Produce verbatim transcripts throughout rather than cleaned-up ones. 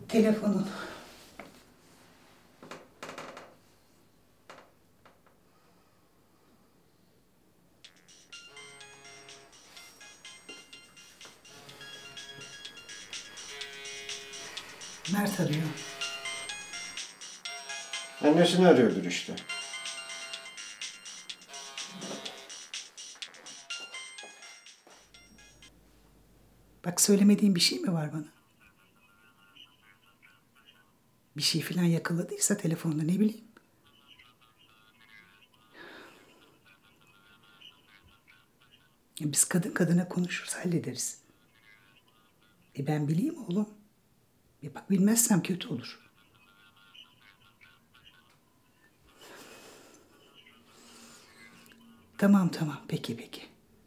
Telefonun. Mert arıyor. Annesini arıyordur işte. Bak, söylemediğin bir şey mi var bana? Bir şey falan yakaladıysa telefonda, ne bileyim. Biz kadın kadına konuşuruz, hallederiz. E ben bileyim oğlum. E bak, bilmezsem kötü olur. Tamam tamam, peki peki.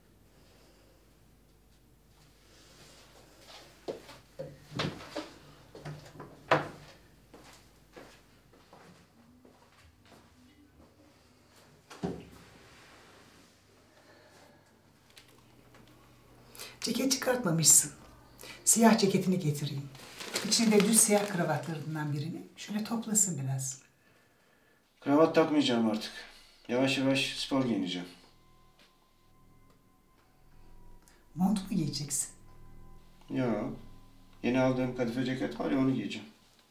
Ceket çıkartmamışsın. Siyah ceketini getireyim. İçinde düz siyah kravatlarından birini. Şöyle toplasın biraz. Kravat takmayacağım artık. Yavaş yavaş spor giyineceğim. Mont mu giyeceksin? Yok. Yeni aldığım kadife ceket var ya, onu giyeceğim.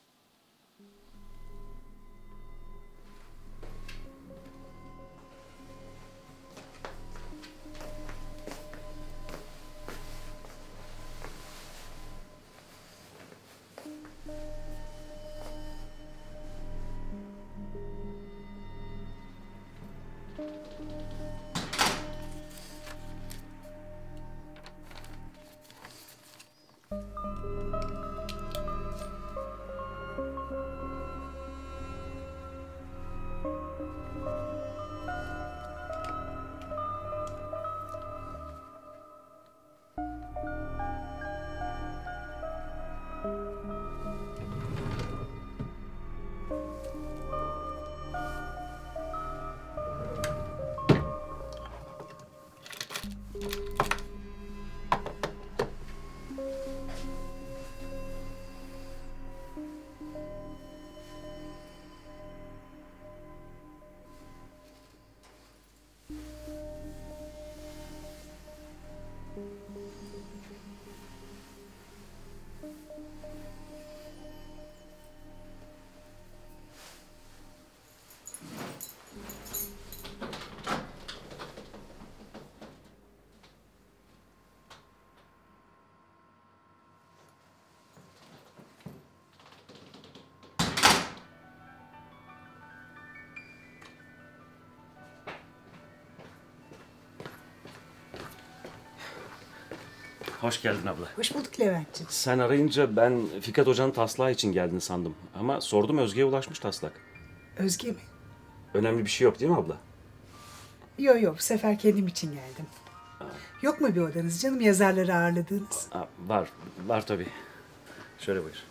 Hoş geldin abla. Hoş bulduk Levent'ciğim. Sen arayınca ben Fikret Hoca'nın taslağı için geldin sandım. Ama sordum, Özge'ye ulaşmış taslak. Özge mi? Önemli bir şey yok değil mi abla? Yok yok, bu sefer kendim için geldim. Aa. Yok mu bir odanız canım, yazarları ağırladığınız? Aa, var, var tabii. Şöyle buyur.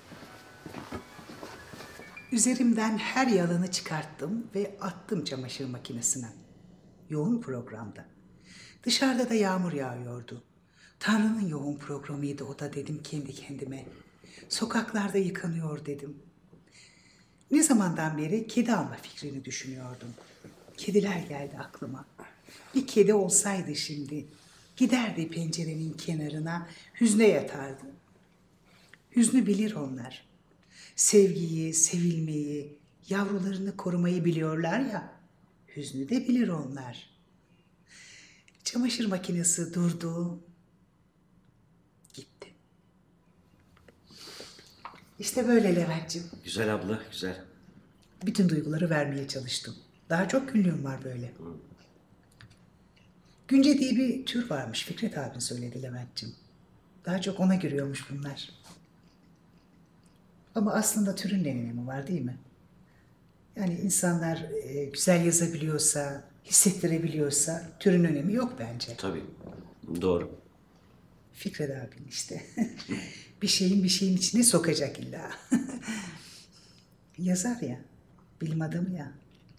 Üzerimden her yalanı çıkarttım ve attım çamaşır makinesine. Yoğun programda. Dışarıda da yağmur yağıyordu. Tanrı'nın yoğun programıydı o da, dedim kendi kendime. Sokaklarda yıkanıyor dedim. Ne zamandan beri kedi alma fikrini düşünüyordum. Kediler geldi aklıma. Bir kedi olsaydı şimdi, giderdi pencerenin kenarına, hüzne yatardı. Hüznü bilir onlar. Sevgiyi, sevilmeyi, yavrularını korumayı biliyorlar ya, hüznü de bilir onlar. Çamaşır makinesi durdu, gitti. İşte böyle Levent'ciğim. Güzel abla, güzel. Bütün duyguları vermeye çalıştım. Daha çok günlüğüm var böyle. Günce diye bir tür varmış, Fikret abin söyledi Levent'ciğim. Daha çok ona giriyormuş bunlar. Ama aslında türün ne önemi var değil mi? Yani insanlar e, güzel yazabiliyorsa, hissettirebiliyorsa türün önemi yok bence. Tabii, doğru. Fikret abin işte. Bir şeyin bir şeyin içine sokacak illa. Yazar ya, bilim adamı ya.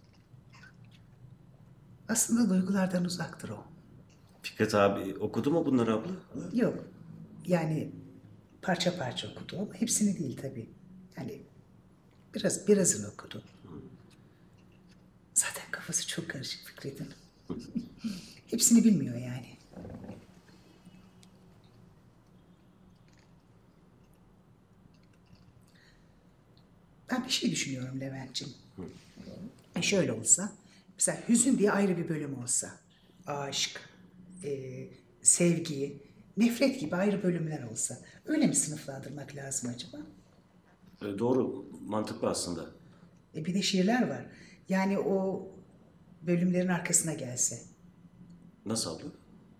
Aslında duygulardan uzaktır o. Fikret abi okudu mu bunları abla? Yok, yani parça parça okudu ama hepsini değil tabii. Yani biraz birazını okudum. Zaten kafası çok karışık Fikret'in. Hepsini bilmiyor yani. Ben bir şey düşünüyorum Levent'ciğim. E şöyle olsa, mesela hüzün diye ayrı bir bölüm olsa, aşk, e, sevgi, nefret gibi ayrı bölümler olsa, öyle mi sınıflandırmak lazım acaba? E, doğru, mantıklı aslında. E bir de şiirler var. Yani o bölümlerin arkasına gelse. Nasıl abla?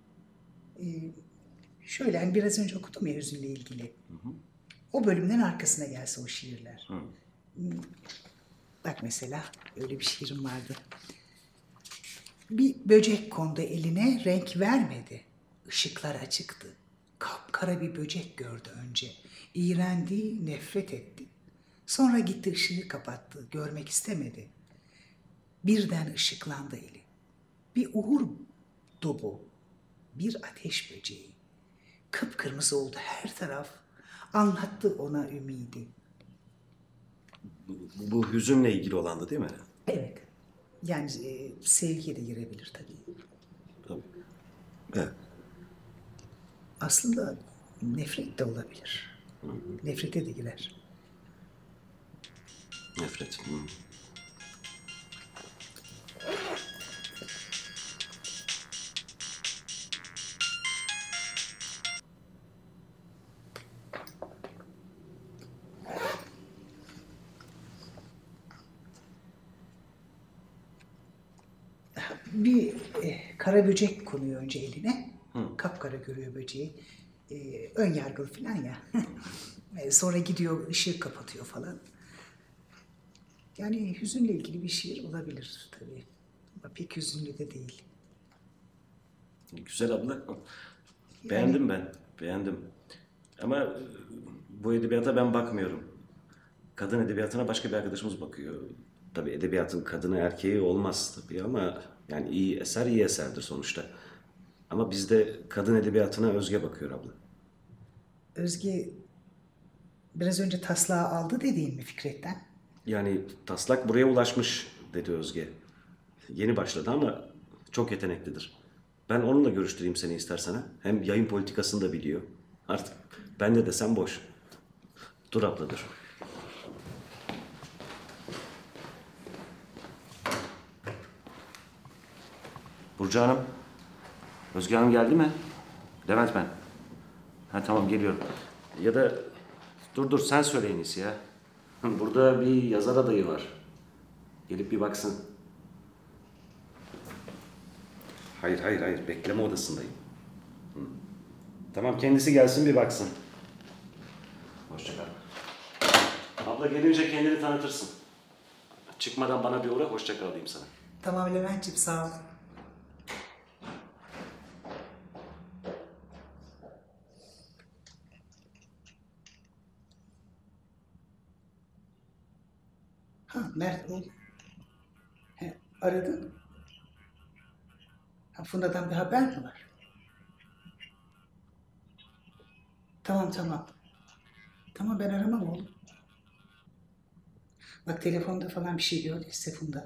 Şöyle hani biraz önce okudum ya hüzünle ilgili. O bölümlerin arkasına gelse o şiirler. Hmm. Bak mesela öyle bir şiirim vardı. Bir böcek kondu eline, renk vermedi. Işıklar açıktı. Kapkara bir böcek gördü önce. İğrendi, nefret etti. Sonra gitti ışığı kapattı, görmek istemedi. Birden ışıklandı eli. Bir uğur dubu, bir ateş böceği. Kıpkırmızı oldu her taraf. Anlattı ona ümidi. Bu, bu hüzünle ilgili olandı değil mi? Evet. Yani e, sevgiye de girebilir tabii. Tabii. Evet. Aslında nefret de olabilir. Nefrete de girer. Nefret. Hı. Bir e, kara böcek konuyor önce eline. Kapkara görüyor böceği. E, ön yargılı falan ya. E, sonra gidiyor ışığı kapatıyor falan. Yani hüzünle ilgili bir şiir olabilir tabii. Ama pek hüzünlü de değil. Güzel abla. Beğendim ben. Beğendim. Ama e, bu edebiyata ben bakmıyorum. Kadın edebiyatına başka bir arkadaşımız bakıyor. Tabii edebiyatın kadını erkeği olmaz tabii ama yani iyi eser iyi eserdir sonuçta. Ama bizde kadın edebiyatına Özge bakıyor abla. Özge biraz önce taslağı aldı dediğin mi Fikret'ten? Yani taslak buraya ulaşmış dedi Özge. Yeni başladı ama çok yeteneklidir. Ben onunla görüştüreyim seni istersen ha. Hem yayın politikasını da biliyor. Artık ben de desem boş. Dur abla dur. Burcu Hanım. Özge Hanım geldi mi? Levent ben. Ha tamam geliyorum. Ya da dur dur sen söyle en iyisi ya. Burada bir yazar adayı var. Gelip bir baksın. Hayır hayır hayır bekleme odasındayım. Hı. Tamam kendisi gelsin bir baksın. Hoşça kal. Abla gelince kendini tanıtırsın. Çıkmadan bana bir uğra hoşça kal diyeyim sana. Tamam Levent'ciğim sağ ol. Ha Mert oğlum. He, aradın. Ha, Funda'dan bir haber mi var? Tamam tamam. Tamam ben aramam oğlum. Bak telefonda falan bir şey gördüyse Funda.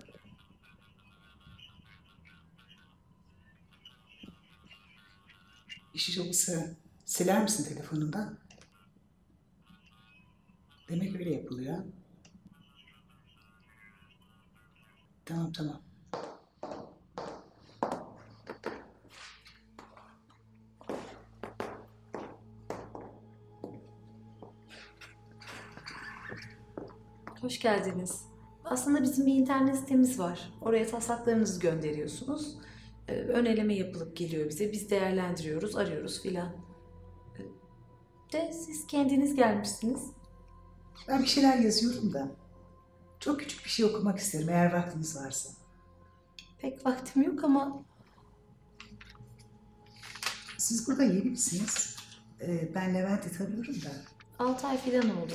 Bir şey olursa siler misin telefonundan? Demek öyle yapılıyor. ha? Tamam tamam. Hoş geldiniz. Aslında bizim bir internet sitemiz var. Oraya taslaklarınızı gönderiyorsunuz. Ee, ön eleme yapılıp geliyor bize. Biz değerlendiriyoruz, arıyoruz filan. Ee, De siz kendiniz gelmişsiniz. Ben bir şeyler yazıyorum da. Çok küçük bir şey okumak isterim eğer vaktiniz varsa. Pek vaktim yok ama Siz burada yeni misiniz? Ee, ben Levent'i tanıyorum da. altı ay filan oldu.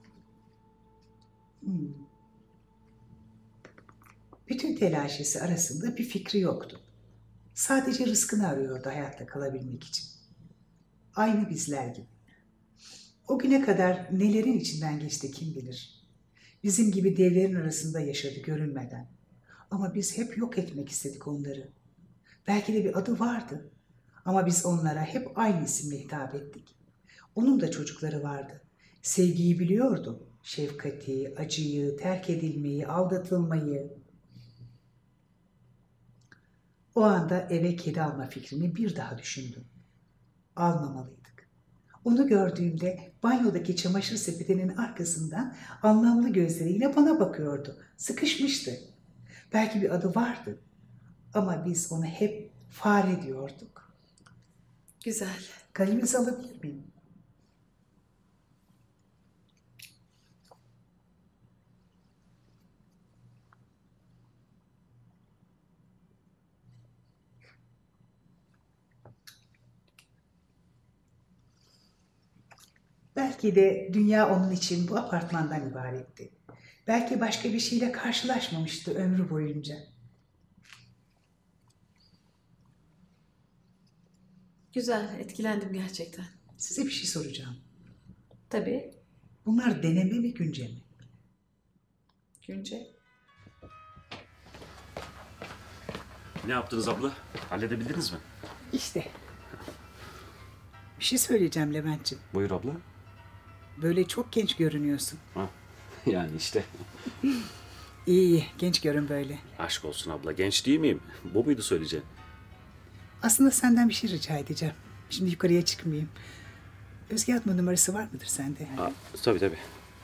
Hmm. Bütün telaşesi arasında bir fikri yoktu. Sadece rızkını arıyordu hayatta kalabilmek için. Aynı bizler gibi. O güne kadar nelerin içinden geçti kim bilir. Bizim gibi devlerin arasında yaşadı görünmeden. Ama biz hep yok etmek istedik onları. Belki de bir adı vardı. Ama biz onlara hep aynı isimle hitap ettik. Onun da çocukları vardı. Sevgiyi biliyordu. Şefkati, acıyı, terk edilmeyi, aldatılmayı. O anda eve kedi alma fikrini bir daha düşündüm. Almamalıydık. Onu gördüğümde banyodaki çamaşır sepetinin arkasından anlamlı gözleriyle bana bakıyordu. Sıkışmıştı. Belki bir adı vardı. Ama biz onu hep fare diyorduk. Güzel. Kahvenizi alabilir miyim? Belki de dünya onun için bu apartmandan ibaretti. Belki başka bir şeyle karşılaşmamıştı ömrü boyunca. Güzel, etkilendim gerçekten. Size bir şey soracağım. Tabii. Bunlar deneme mi günce mi? Günce. Ne yaptınız abla? Halledebildiniz mi? İşte. Bir şey söyleyeceğim Levent'ciğim. Buyur abla. Böyle çok genç görünüyorsun. Ha. Yani işte. İyi iyi, genç görün böyle. Aşk olsun abla. Genç değil miyim? Bu muydu söyleyeceğin? Aslında senden bir şey rica edeceğim. Şimdi yukarıya çıkmayayım. Özge Atma numarası var mıdır sende? Ha, tabii tabii.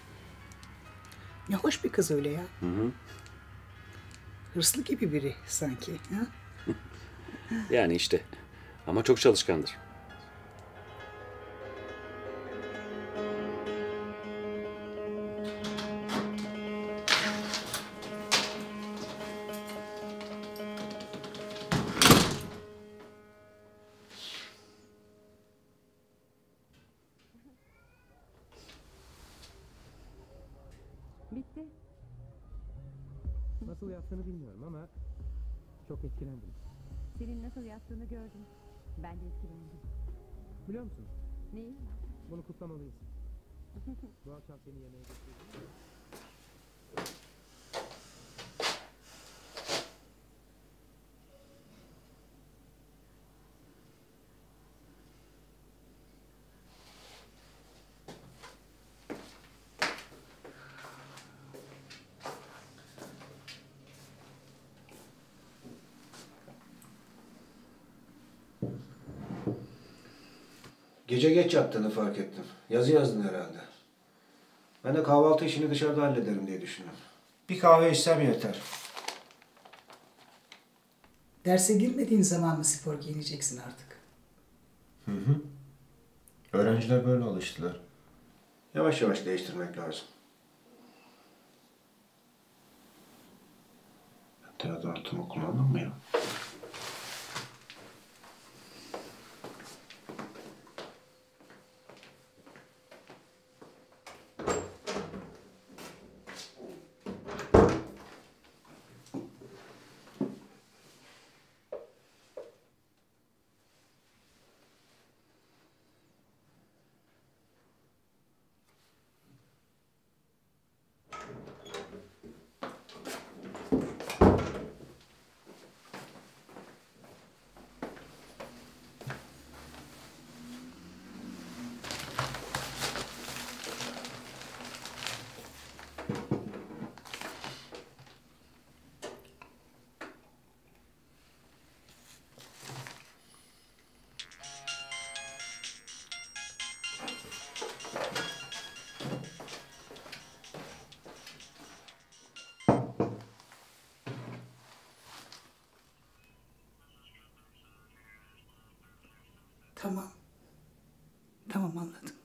Ne hoş bir kız öyle ya. Hı hı. Hırslı gibi biri sanki. Ha? Yani işte. Ama çok çalışkandır. Bitti. Nasıl yaptığını bilmiyorum ama çok etkilendim. Senin nasıl yattığını gördüm. Ben de etkilendim. Biliyor musun? Neyi? Bunu kutlamalıyız. Bu akşam seni yemeğe götüreceğim. Gece geç yattığını fark ettim. Yazı yazdın herhalde. Ben de kahvaltı işini dışarıda hallederim diye düşündüm. Bir kahve içsem yeter. Derse girmediğin zaman mı spor giyineceksin artık? Hı hı. Öğrenciler böyle alıştılar. Yavaş yavaş değiştirmek lazım. Deodorantımı kullandın mı ya? Tamam. Tamam anladım.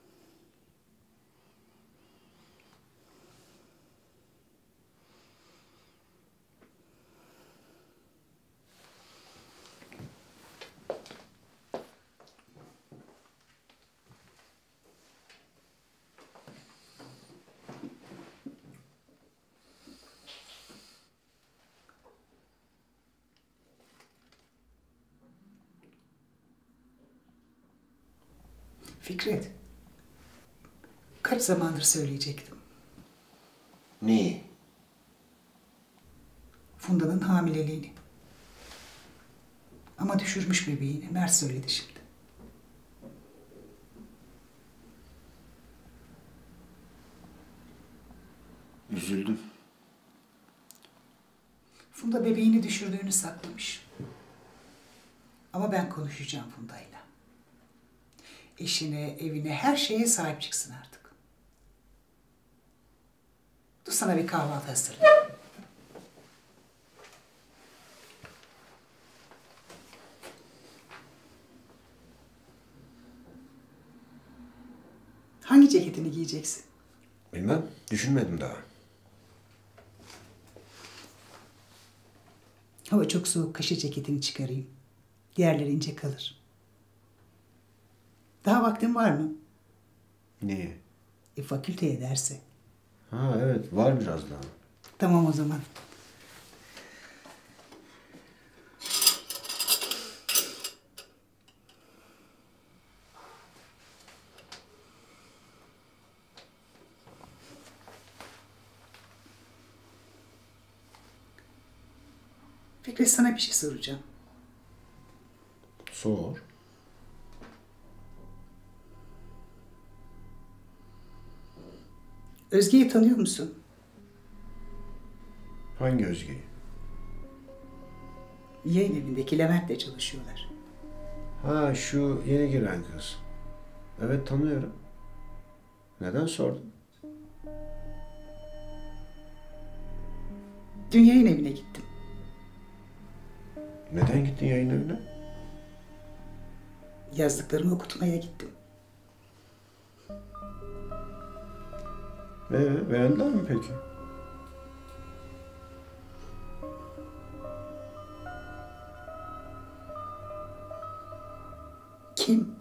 Fikret. Kaç zamandır söyleyecektim. Neyi? Funda'nın hamileliğini. Ama düşürmüş bebeğini. Mert söyledi şimdi. Üzüldüm. Funda bebeğini düşürdüğünü saklamış. Ama ben konuşacağım Funda'yla. Eşine, evine, her şeye sahip çıksın artık. Dur sana bir kahvaltı hazırlayayım. Hangi ceketini giyeceksin? Bilmem, düşünmedim daha. Hava çok soğuk, kaşı ceketini çıkarayım. Diğerleri ince kalır. Daha vaktin var mı? Neyi? E, fakülteye derse. Ha evet, var biraz daha. Tamam o zaman. Fikret, sana bir şey soracağım. Sor. Özge'yi tanıyor musun? Hangi Özge'yi? Yayın evindeki Levent'le çalışıyorlar. Ha şu yeni giren kız. Evet tanıyorum. Neden sordun? Dün yayın evine gittim. Neden gittin yayın evine? Yazdıklarımı okutmaya gittim. Ee, beğendiler mi peki? Kim?